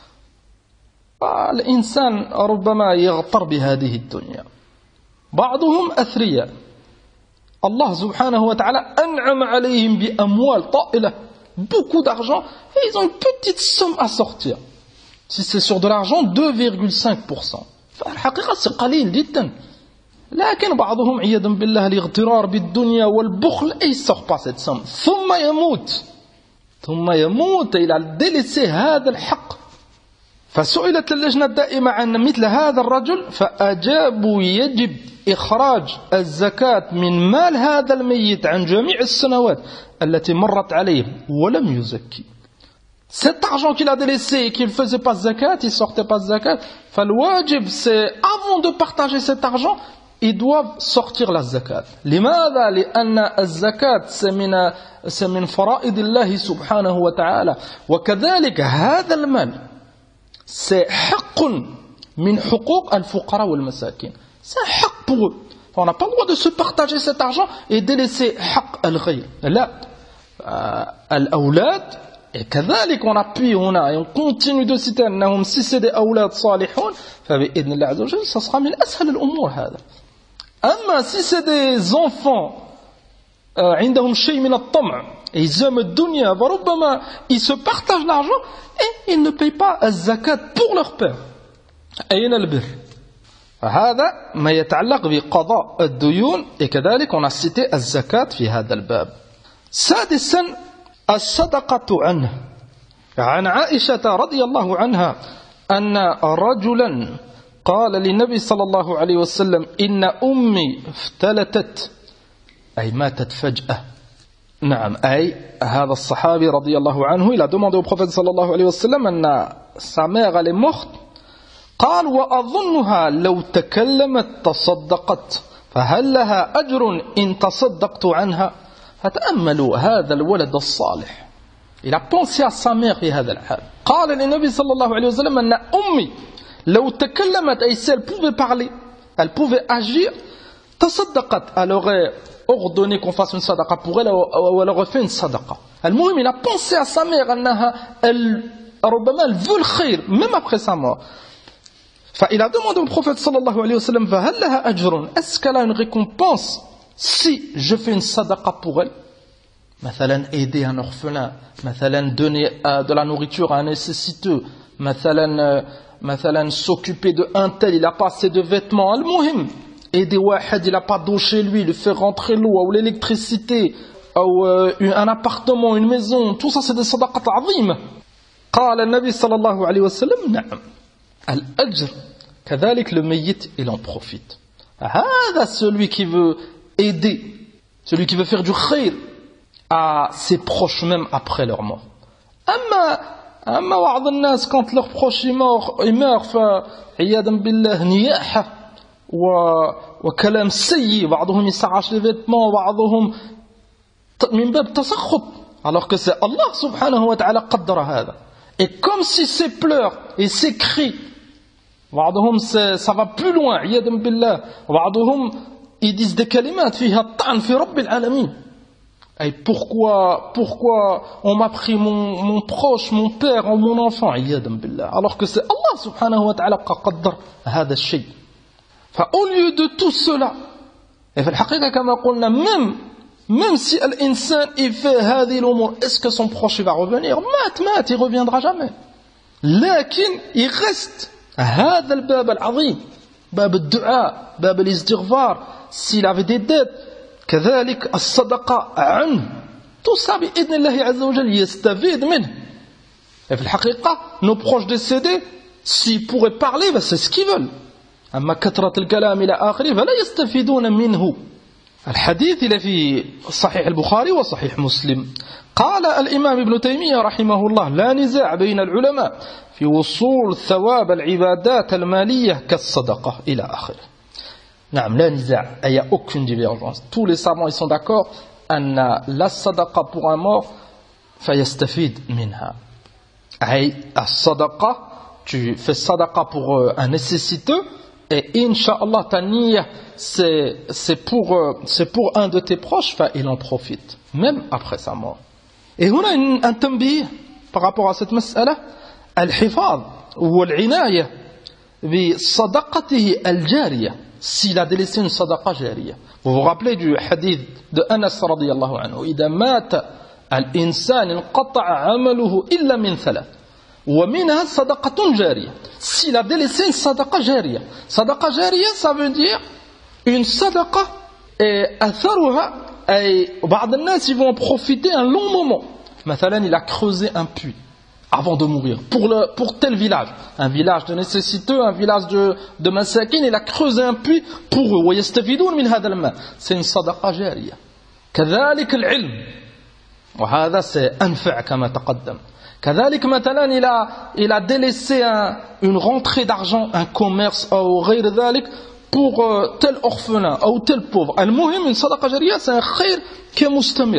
الإنسان ربما يغتر بهذه الدنيا. بعضهم أثرياء Allah subhanahu wa ta'ala an'am alayhim bi amwal ta'ila, beaucoup d'argent et ils ont une petite somme à sortir. Si c'est sur de l'argent, deux virgule cinq pour cent. فالحقيقة c'est قليل جدا. لكن بعضهم عياذا بالله الاغترار بالدنيا والبخل et il sort pas cette somme. ثم يموت. ثم يموت il a délaissé هذا الحق. فسئلت اللجنة الدائمة عن مثل هذا الرجل فأجابوا يجب إخراج الزكاة من مال هذا الميت عن جميع السنوات التي مرت عليه ولم يزكي. Cet argent qu'il a délaissé et qu'il ne faisait pas zakat, il ne sortait pas zakat, فالواجب c'est avant de partager cet argent, ils doivent sortir la zakat. لماذا؟ لأن الزكاة من c'est من فرائض الله سبحانه وتعالى وكذلك هذا المال c'est حق من حقوق الفقراء والمساكين. C'est un haq pour eux. Enfin, on n'a pas le droit de se partager cet argent et délaisser haq al-ghayr. Là, al-awlad, et كذلك on appuie, on a, et on continue de citer, si c'est des awlad salihun, فبإذن الله عز وجل, ça sera من أسهل الأمور هذا. أما si c'est des enfants, عندهم شيء من الطمع, et ils aiment الدنيا, فربما ils se partagent l'argent et ils ne payent pas الزكاة pour leur père. أين البر؟ هذا ما يتعلق بقضاء الديون كذلك on a cité الزكاة في هذا الباب. سادسا الصدقة عنه. عن عائشة رضي الله عنها أن رجلا قال للنبي صلى الله عليه وسلم إن أمي افتلتت أي ماتت فجأة. نعم أي هذا الصحابي رضي الله عنه il a demandé au prophète صلى الله عليه وسلم أن sa mère elle est morte. قال وأظنها لو تكلمت تصدقت فهل لها أجر إن تصدقت عنها فتأملوا هذا الولد الصالح. Il a pensé à sa mère في هذا الحال. قال للنبي صلى الله عليه وسلم أن أمي لو تكلمت أي si elle pouvait parler, elle pouvait agir, تصدقت, elle aurait ordonné qu'on fasse une sadaqa pour elle ou elle aurait fait une sadaqa. المهم il a pensé à sa mère أنها elle ربما elle veut le khayr même après sa mort. فإل a demandé au prophète صلى الله عليه وسلم فهل لها أجر, est-ce qu'elle a une récompense si je fais une sadaqa pour elle, مثلا aider un orphelin, مثلا donner de la nourriture à un nécessiteux, مثلا مثلا s'occuper de un tel, il n'a pas assez de vêtements, المهم aider واحد, il n'a pas d'eau chez lui, lui faire rentrer l'eau ou l'électricité ou un appartement, une maison, tout ça c'est des sadaqat عظيمة. قال النبي صلى الله عليه وسلم نعم الأجر كذلك le mayyit il en profite. هذا celui qui veut aider, celui qui veut faire du khayr à ses proches même après leur mort. أما أما بعض الناس quand leur proche est mort, il meurt فعياذا بالله نياحة وكلام سيء, بعضهم يسعش les vêtements, بعضهم من باب تسخط, alors que c'est Allah subhanahu wa ta'ala قدر هذا. Et comme si ces pleurs et ces cris, بعضهم ça va plus loin, عياذا بالله, بعضهم ils disent des kalimat فيها الطعن في رب العالمين. Et pourquoi, pourquoi on m'a pris mon, mon proche, mon père ou mon enfant, عياذا بالله, alors que c'est Allah subhanahu wa ta'ala qui قدر هذا الشيء. فau lieu de tout cela, et في الحقيقة كما قلنا, même même si l'insan il fait هذه الأمور, est-ce que son proche va revenir? مات مات, il reviendra jamais. لكن il reste هذا الباب العظيم, باب الدعاء, باب الاستغفار, s'il avait des dettes, كذلك الصدقة عنه, tout ça بإذن الله عز وجل يستفيد منه. Et في الحقيقة nos proches décédés, s'ils pourraient parler, ben c'est ce qu'ils veulent. أما كثرة الكلام إلى آخره فلا يستفيدون منه. الحديث إلى في صحيح البخاري وصحيح مسلم. قال الإمام ابن تيمية رحمه الله لا نزاع بين العلماء في وصول ثواب العبادات المالية كالصدقة إلى آخره. نعم لا نزاع, il n'y a aucune divergence. Tous les savants ils sont d'accord أن la sadaqa pour un mort فيستفيد منها. أي الصدقة, tu fais sadaqa pour un nécessiteux et incha'Allah ta niyyah c'est, c'est, pour, c'est pour un de tes proches, il en profite même après sa mort. Et on a une, un tambih par rapport à cette mas'ala, al-hifaz ou al-inaya bi sadaqatihi al-jariya, s'il a délaissé une sadaqa jariya. Vous vous rappelez du hadith de Anas radiyallahu anhu, idha mata al-insan inqata'a amaluhu illa min thalath ومنها صدقة جارية. S'il a délaissé une sadaqa jariya, sadaqa jariya ça veut dire une sadaqa et atharuha, et بعض الناس ils vont en profiter un long moment. مثلا il a creusé un puits avant de mourir pour, le, pour tel village, un village de nécessiteux, un village de, de masakin, il a creusé un puits pour eux. ويستفيدون من هذا الماء, c'est une sadaqa jariya. كذلك العلم, وهذا c'est أنفع كما تقدم. كذلك مثلا il a, il a délaissé un, une rentrée d'argent, un commerce ou غير ذلك pour euh, tel orphelin ou tel pauvre. المهم une sadaqa jariya c'est un khayr qui est mustamir.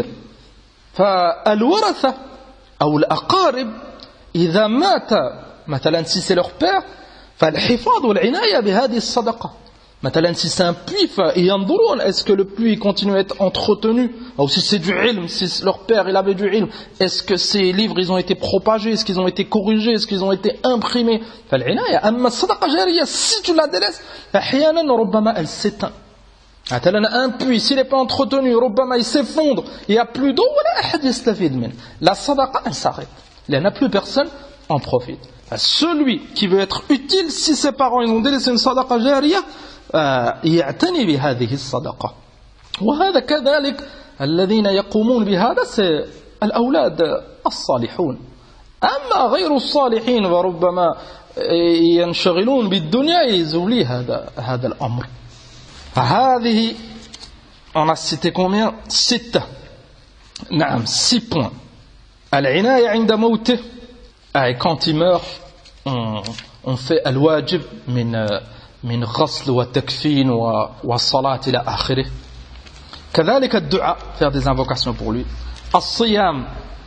فالورثة أو الأقارب إذا مات مثلا si c'est leur père فالحفاظ والعناية بهذه الصدقة. مثلا si c'est un puits فينظرون est-ce que le puits continue à être entretenu, ou si c'est du ilm, si leur père il avait du ilm, est-ce que ces livres ils ont été propagés, est-ce qu'ils ont été corrigés, est-ce qu'ils ont été imprimés. فالعناية. أما الصدقة جارية si tu la délaisses أحيانا ربما elle s'éteint. مثلا un puits s'il n'est pas entretenu ربما il s'effondre, il n'y a plus d'eau ولا أحد يستفيد منه. La sadaqa elle s'arrête, il n'y en a plus, personne en profite. Celui qui veut être utile, si ses parents ils ont délaissé une sadaqa jariya, يعتني بهذه الصدقة. وهذا كذلك الذين يقومون بهذا الأولاد الصالحون. أما غير الصالحين وربما ينشغلون بالدنيا يزولي هذا هذا الأمر. فهذه on a cité combien? ستة. نعم six points. العناية عند موته, et quand il meurt on, on fait الواجب من من غسل وتكفين والصلاة إلى آخره. كذلك الدعاء, faire des invocations pour lui. الصيام,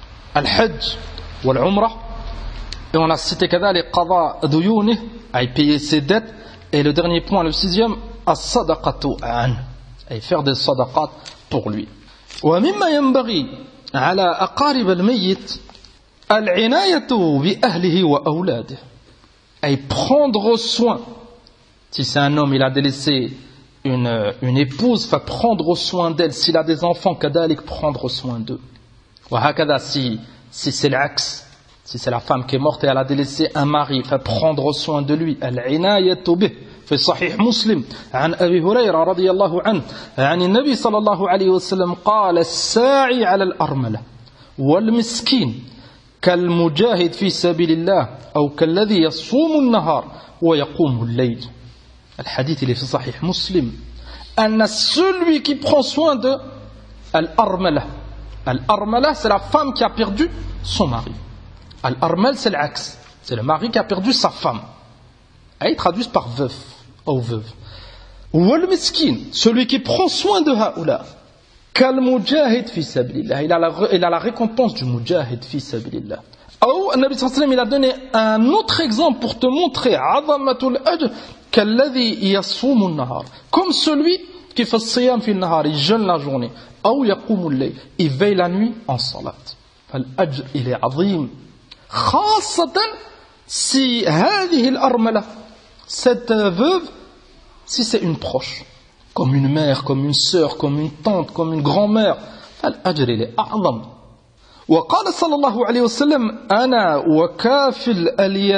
الحج والعمرة. Et on a cité كذلك قضاء ديونه, à payer ses dettes. Et le dernier point, le sixième, الصدقة عنه, à faire des sadaqat pour lui. ومما ينبغي على أقارب الميت العناية بأهله وأولاده, à prendre soin. Si c'est un homme, il a délaissé une, une épouse, va prendre soin d'elle. S'il a des enfants, كذلك prendre soin d'eux. وهكذا si, si c'est l'axe, si c'est la femme qui est morte et elle a délaissé un mari, va prendre soin de lui. العناية به. في صحيح مسلم عن أبي هريرة رضي الله عنه عن النبي صلى الله عليه وسلم قال الساعي على الأرملة والمسكين كالمجاهد في سبيل الله أو كالذي يصوم النهار ويقوم الليل. الحديث اللي في صحيح مسلم أن celui qui prend soin de الأرملة. الأرملة c'est la femme qui a perdu son mari. الأرمل c'est l'axe, c'est le mari qui a perdu sa femme. Et ils traduisent par veuf ou veuve. Ou le miskin, celui qui prend soin de haoula. Kal mujahid fi sabilillah. Il a la, il a la récompense du mujahid fi sabilillah. Ou le Nabi sallallahu alayhi wa sallam, il a donné un autre exemple pour te montrer azamatul ajr kalladhi yasumu an-nahar. Comme celui qui fait siyam fi an-nahar, il jeûne la journée. Ou yaqumu al-layl, il veille la nuit en salat. Fal ajr il est azim. Khassatan si هذه الأرملة, cette veuve, si c'est une proche, comme une mère, comme une sœur, comme une tante, comme une grand-mère, فالأجر il est أعظم. وقال صلى الله عليه وسلم أنا وكافل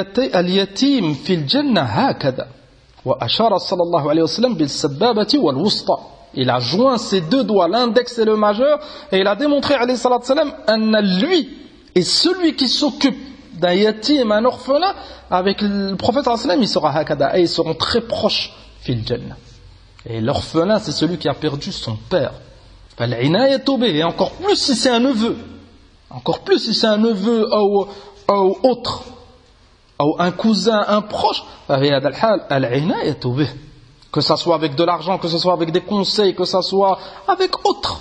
اليتيم في الجنة هكذا. وأشار صلى الله عليه وسلم بالسبابة والوسطى. Il a joint ses deux doigts, l'index et le majeur, et il a démontré عليه الصلاة والسلام أن lui est celui qui s'occupe d'un yatim, un orphelin, avec le prophète sallallahu alayhi wa sallam, il sera hakada, et ils seront très proches fil jannah. Et l'orphelin, c'est celui qui a perdu son père. Et encore plus si c'est un neveu, encore plus si c'est un neveu ou, ou autre, ou un cousin, un proche, que ça soit avec de l'argent, que ce soit avec des conseils, que ça soit avec autre.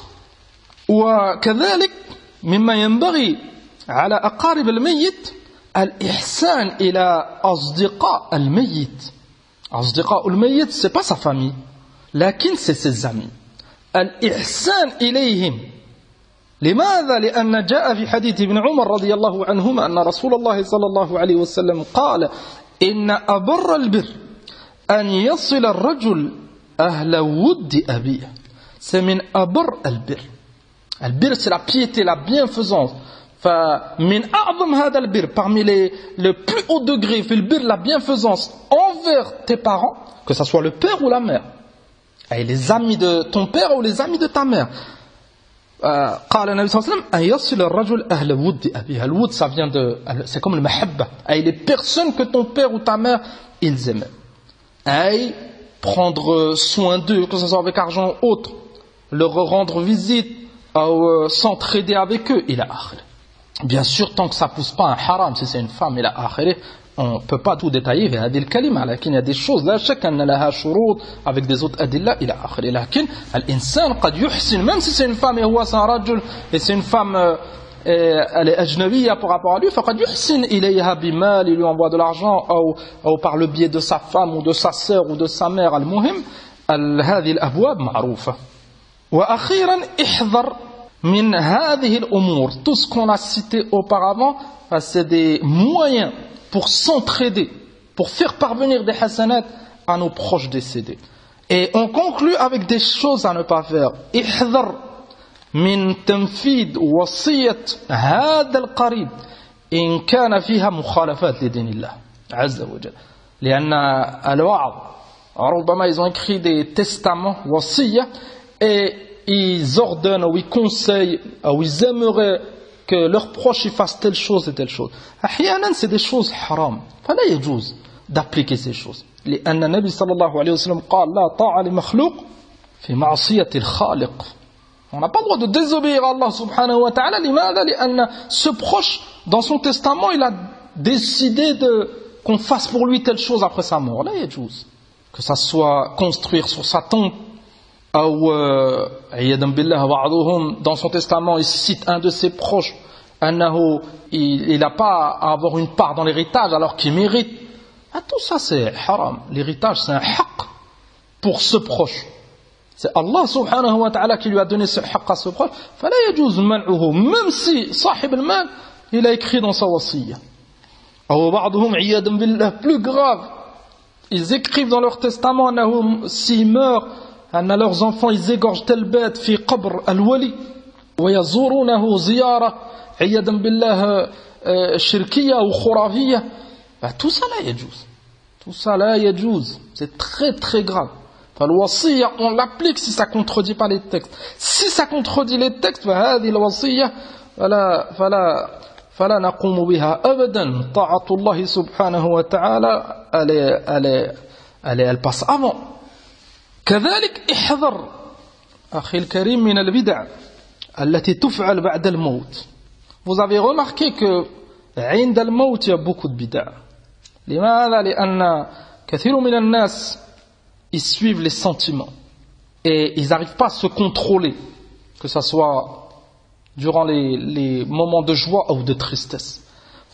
وكذلك مما ينبغي على أقارب الميت الإحسان إلى أصدقاء الميت. أصدقاء الميت c'est pas sa famille, لكن c'est ses amis. الإحسان إليهم. لماذا؟ لأن جاء في حديث ابن عمر رضي الله عنهما أن رسول الله صلى الله عليه وسلم قال إن أبر البر أن يصل الرجل أهل ود أبيه. C'est من أبر البر. البر c'est la piété, la bienfaisance. فمن أعظم هذا البر, parmi les, le plus haut degré, في البر, la bienfaisance envers tes parents, que ce soit le père ou la mère, et les amis de ton père ou les amis de ta mère. قال النبي صلى الله عليه وسلم أن يصل الرجل أهل ود أبيه. الود ça vient de, c'est comme le mahabba, et les personnes que ton père ou ta mère ils aimaient, et prendre soin d'eux, que ce soit avec argent ou autre, leur rendre visite ou s'entraider avec eux, il a akhir. Bien sûr, tant que ça ne pousse pas un haram, si c'est une femme, il a akhir, on ne peut pas tout détailler, il y a des kalima, il y a des choses, là, chacun a shurut, avec des autres adilla, il a akhir. Lakin, l'insan, qad yuhsin, même si c'est une femme et huwa c'est un rajul, et c'est une femme, euh, elle est ajnabiya par rapport à lui, faqad yuhsin ilayha bimal, il lui envoie de l'argent, ou, ou par le biais de sa femme, ou de sa sœur, ou de sa mère, al-muhim, هذه الأبواب معروفة. وأخيرا احذر من هذه الأمور. Tout ce qu'on a cité auparavant, c'est des moyens pour s'entraider, pour faire parvenir des hasanat à nos proches décédés. Et on conclut avec des choses à ne pas faire. احذر من تنفيذ وصية هذا القريب إن كان فيها مخالفات لدين الله عز وجل. لأن الوعظ ربما ils ont écrit des testaments وصية et ils ordonnent ou ils conseillent ou ils aimeraient que leurs proches ils fassent telle chose et telle chose. أحيانا c'est des choses haram. فلا يجوز d'appliquer ces choses. لأن النبي صلى الله عليه وسلم قال لا طاعة لمخلوق في معصية الخالق. On n'a pas le droit de désobéir à Allah subhanahu wa ta'ala. لماذا؟ لأن ce proche dans son testament il a décidé de qu'on fasse pour lui telle chose après sa mort. لا يجوز. que ça soit construire sur sa tombe, ou euh, dans son testament il cite un de ses proches, il n'a pas à avoir une part dans l'héritage alors qu'il mérite. Ah, tout ça c'est haram. L'héritage c'est un haqq pour ce proche. C'est Allah subhanahu wa ta'ala qui lui a donné ce haqq à ce proche. Fala yajuz man'uhu, même si sahib al-mal il a écrit dans sa wasiyya. Plus grave, ils écrivent dans leur testament s'ils meurent, leurs enfants ils égorgent telle bête fi qabr al-wali wa yazurunahu ziyara iyadan billah shirkiya ou khurafiyya. Tout ça là yajouz. Tout ça là yajouz. C'est très très grave. Al-wasiyya, on l'applique si ça contredit pas les textes. Si ça contredit les textes, فهذه الوصية فلا فلا فلا نقوم بها أبدا. طاعة الله سبحانه وتعالى elle elle elle elle passe avant. كذلك احذر أخي الكريم من البدع التي تفعل بعد الموت. Vous avez remarqué que عند الموت il y a beaucoup de bid'a. لماذا؟ لأن كثير من الناس ils suivent les sentiments et ils n'arrivent pas à se contrôler, que ce soit durant les, les moments de joie ou de tristesse.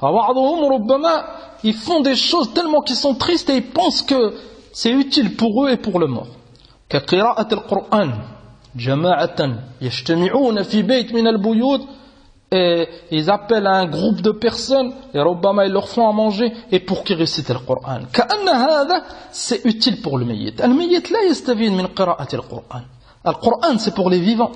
Ils font des choses tellement qu'ils sont tristes et ils pensent que c'est utile pour eux et pour le mort. كقراءة القرآن جماعة يجتمعون في بيت من البيوت. Et ils appellent un groupe de personnes et ربما ils leur font à manger et pour qu'ils récitent le Coran. كأن هذا c'est utile pour le ميت. الميت لا يستفيد من قراءة القرآن. القرآن c'est pour les vivants.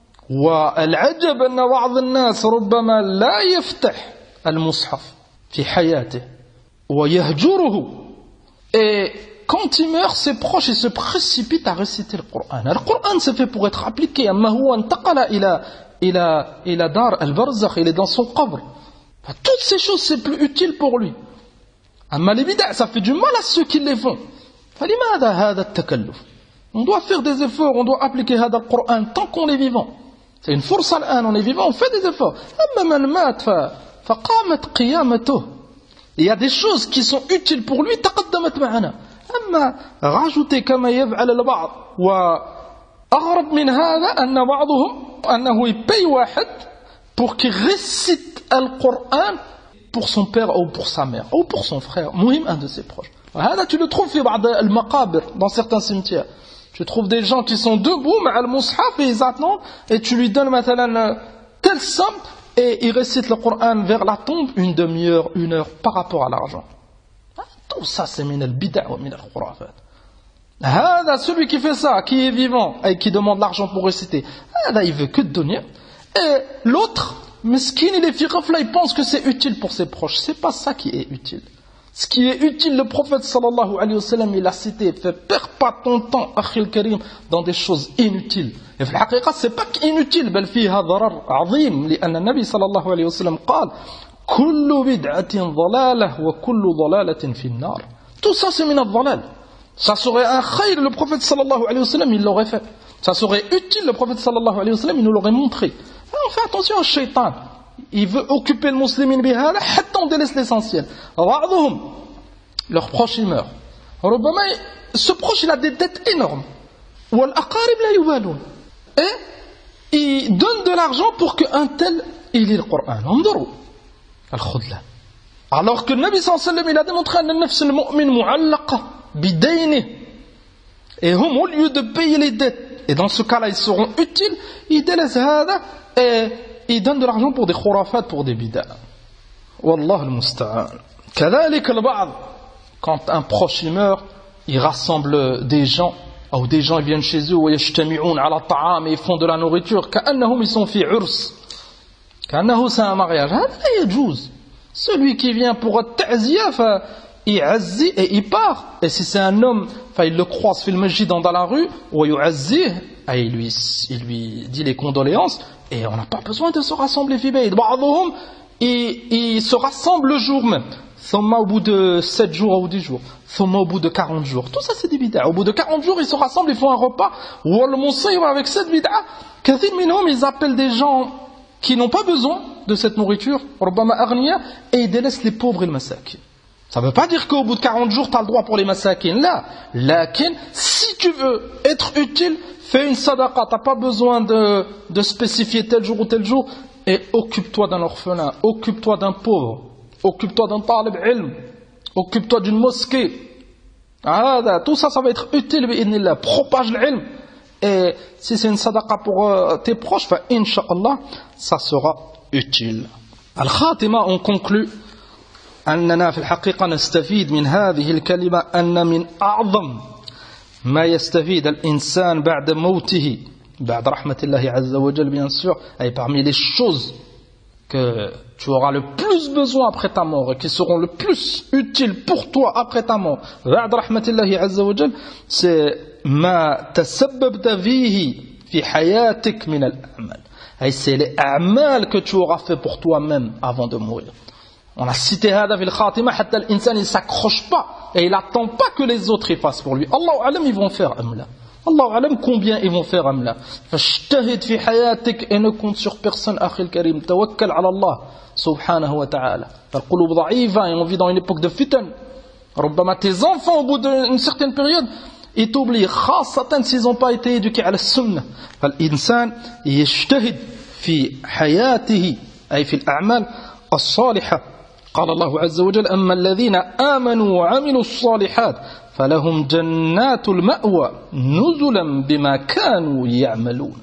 والعجب أن بعض الناس ربما لا يفتح المصحف في حياته ويهجره. Et quand il meurt, ses proches ils se précipitent à réciter le Coran. Le Coran c'est fait pour être appliqué. أما هو انتقل إلى Il a, il a dar al-barzakh, il est dans son qabr. Enfin, toutes ces choses, c'est plus utile pour lui. Amma les bid'a, ça fait du mal à ceux qui les font. فلماذا هذا التكلف? On doit faire des efforts, on doit appliquer هذا القرآن tant qu'on est vivant. C'est une force الآن, on est vivant, on fait des efforts. أما من مات فقامت قيامته. Il y a des choses qui sont utiles pour lui, تقدمت معنا. أما rajouter كما يفعل البعض وأغرب من هذا أن بعضهم أنه يبي واحد pour qu'il récite le Coran pour son père ou pour sa mère ou pour son frère, مهم un de ses proches. هذا tu le trouves في بعض المقابر, dans certains cimetières. Tu trouves des gens qui sont debout مع المصحف et ils attendent et tu lui donnes مثلا telle somme et il récite le Coran vers la tombe une demi-heure, une heure par rapport à l'argent. Tout ça c'est من البدع ومن الخرافات. هذا celui qui fait ça, qui est vivant et qui demande l'argent pour réciter, هذا il veut que de donner. Et l'autre, meskin, il est firaf là, il pense que c'est utile pour ses proches. C'est pas ça qui est utile. Ce qui est utile, le prophète sallallahu alayhi wa sallam, il a cité, fait perds pas ton temps, akhil karim, dans des choses inutiles. Et في الحقيقة, c'est pas inutile, بل فيها ضرر عظيم, لأن النبي صلى الله عليه وسلم قال كل بدعة ضلالة وكل ضلالة في النار. Tout ça c'est من الضلال. Ça serait un khayr, le prophète sallallahu alayhi wa sallam, il l'aurait fait. Ça serait utile, le prophète sallallahu alayhi wa sallam, il nous l'aurait montré. Alors, on fait attention au shaitan. Il veut occuper le musulman bihala, hatta on délaisse l'essentiel. Leur proche, il meurt. Ce proche, il a des dettes énormes. Et il donne de l'argent pour qu'un tel, il lit le Coran. Alors que le Nabi sallallahu alayhi wa sallam, il a démontré que le nafs al-mu'min mu'allaqa bidaynih. Et hum, au lieu de payer les dettes, et dans ce cas-là, ils seront utiles, ils délaissent hada et ils donnent de l'argent pour des khurafat, pour des bid'a. Wallah al-musta'an. Kadhalik al-ba'd. Quand un proche il meurt, il rassemble des gens, ou des gens ils viennent chez eux, et ils font de la nourriture, ka'annahum ils sont fi urs. Ka'annahu c'est un mariage. Hada yajouz. Celui qui vient pour ta'ziya, il azzi et il part. Et si c'est un homme, il le croise fil masjid dans la rue, ou il azzi, il lui, il lui dit les condoléances, et on n'a pas besoin de se rassembler fi bayt. Ba'dhum, il se rassemble le jour même. Thumma au bout de sept jours ou dix jours. Thumma au bout de quarante jours. Tout ça c'est des bid'a. Au bout de quarante jours, ils se rassemblent, ils font un repas. Ou al musayba avec cette bid'a. Kathir minhum, ils appellent des gens qui n'ont pas besoin de cette nourriture, ربما أغنياء, et ils délaissent les pauvres et le masakin. Ça ne veut pas dire qu'au bout de quarante jours, tu as le droit pour les masakin. Là, lakin, si tu veux être utile, fais une sadaqa. Tu n'as pas besoin de, de spécifier tel jour ou tel jour. Et occupe-toi d'un orphelin, occupe-toi d'un pauvre, occupe-toi d'un talib ilm, occupe-toi d'une mosquée. Ah, tout ça, ça va être utile, bi'idhnillah. Propage l'ilm. Et si c'est une sadaqa pour euh, tes proches, fa, incha'Allah, ça sera utile. Al-Khatima, on conclut. أننا في الحقيقة نستفيد من هذه الكلمة أن من أعظم ما يستفيد الإنسان بعد موته بعد رحمة الله عز وجل bien sûr et parmi les choses que tu auras le plus besoin après ta mort et qui seront le plus utiles pour toi après ta mort بعد رحمة الله عز وجل c'est ما تسببت فيه في حياتك من الأعمال et c'est les أعمال que tu auras fait pour toi-même avant de mourir. On a cité هذا في الخاتمة حتى الإنسان il s'accroche pas et il attend pas que les autres y fassent pour lui. Allah alam ils vont faire amla. Allah alam combien ils vont faire amla. فاجتهد في حياتك et ne compte sur personne أخي الكريم. توكل على الله سبحانه وتعالى. القلوب ضعيفة et on vit dans une époque de fitan. ربما tes enfants au bout d'une certaine période ils t'oublient خاصة s'ils n'ont pas été éduqués على السنة. فالإنسان يجتهد في حياته أي في الأعمال الصالحة. قال الله عز وجل أما الذين آمنوا وعملوا الصالحات فلهم جنات المأوى نزلا بما كانوا يعملون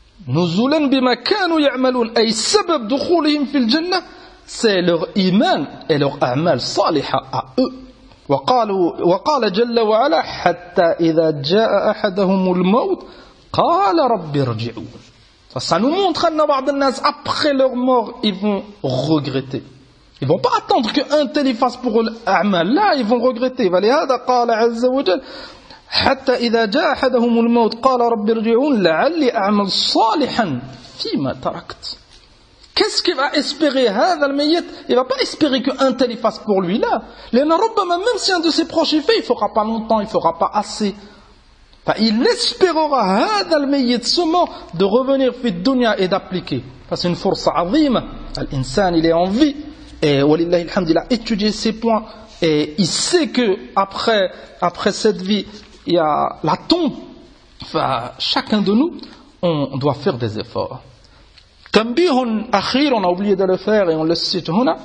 نزلا بما كانوا يعملون أي سبب دخولهم في الجنة c'est leur iman et leur أعمال صالحة à eux. وقالوا وقال جل وعلا حتى إذا جاء أحدهم الموت قال رب ارجعون. Ça nous montre أن بعض الناس après leur mort ils vont regretter. Ils ne vont pas attendre qu'un tel fasse pour l'a'mal. Là, ils vont regretter. فلهذا قال عز وجل حتى إذا جاء أحدهم الموت قال رب ارجعون لعلي أعمل صالحا فيما تركت. Qu'est-ce qu'il va espérer هذا الميت? Il ne va pas espérer qu'un tel fasse pour lui là. لأن ربما même si un de ses proches est fait, il ne fera pas longtemps, il ne fera pas assez. Il espérera هذا الميت seulement de revenir في الدنيا et d'appliquer. Parce que c'est une force عظيمة. الإنسان il est en vie. Et walillahi alhamd, il a étudié ces points et il sait que après, après cette vie il y a la tombe. Enfin, chacun de nous on doit faire des efforts. Tanbihun akhir, on a oublié de le faire et on le cite huna,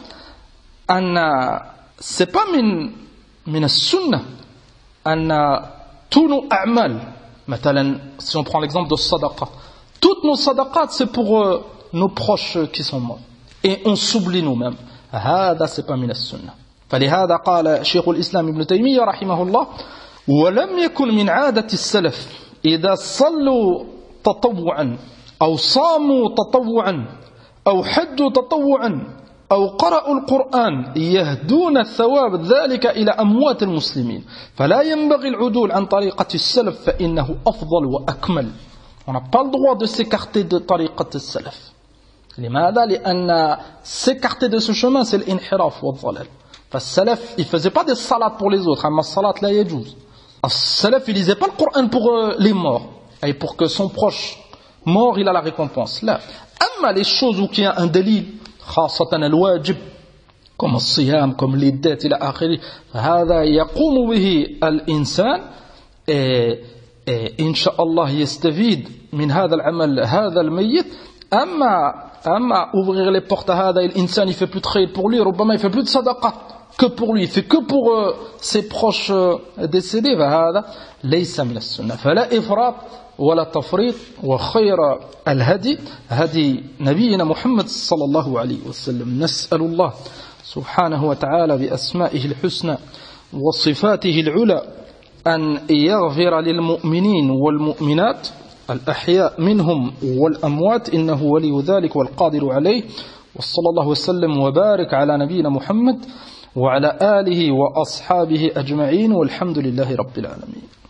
anna c'est pas min min as-sunnah anna tous nos a'mal, مثلا si on prend l'exemple de sadaqa, toutes nos sadaqat c'est pour euh, nos proches qui sont morts et on s'oublie nous-mêmes. هذا c'est pas من السنة. فلهذا قال شيخ الإسلام ابن تيمية رحمه الله ولم يكن من عادة السلف إذا صلوا تطوعا أو صاموا تطوعا أو حجوا تطوعا أو قرأوا القرآن يهدون الثواب ذلك إلى أموات المسلمين فلا ينبغي العدول عن طريقة السلف فإنه أفضل وأكمل. On n'a pas le droit de s'écarter de طريقة السلف. لماذا؟ لأن s'écarter de ce chemin c'est l'inhiraf والضلال. فالسلف il faisait pas des salats pour les autres. أما الصلاة لا يجوز. السلف il lisait pas le Coran pour euh, les morts et pour que son proche mort il a la récompense. لا. أما les choses où il y a un délit خاصة الواجب comme الصيام comme les dettes إلى آخره فهذا يقوم به الإنسان إن شاء الله يستفيد من هذا العمل هذا الميت. أما أما ouvrir les portes à هذا الإنسان il fait plus de khayr pour lui ربما il fait plus de sadaqa que pour lui il fait que pour euh, ses proches euh, décédés فهذا ليس من السنة. فلا إفراط ولا تفريط وخير الهدي هدي نبينا محمد صلى الله عليه وسلم. نسأل الله سبحانه وتعالى بأسمائه الحسنى وصفاته العلى أن يغفر للمؤمنين والمؤمنات الأحياء منهم والأموات إنه ولي ذلك والقادر عليه. وصلى الله وسلم وبارك على نبينا محمد وعلى آله وأصحابه أجمعين والحمد لله رب العالمين.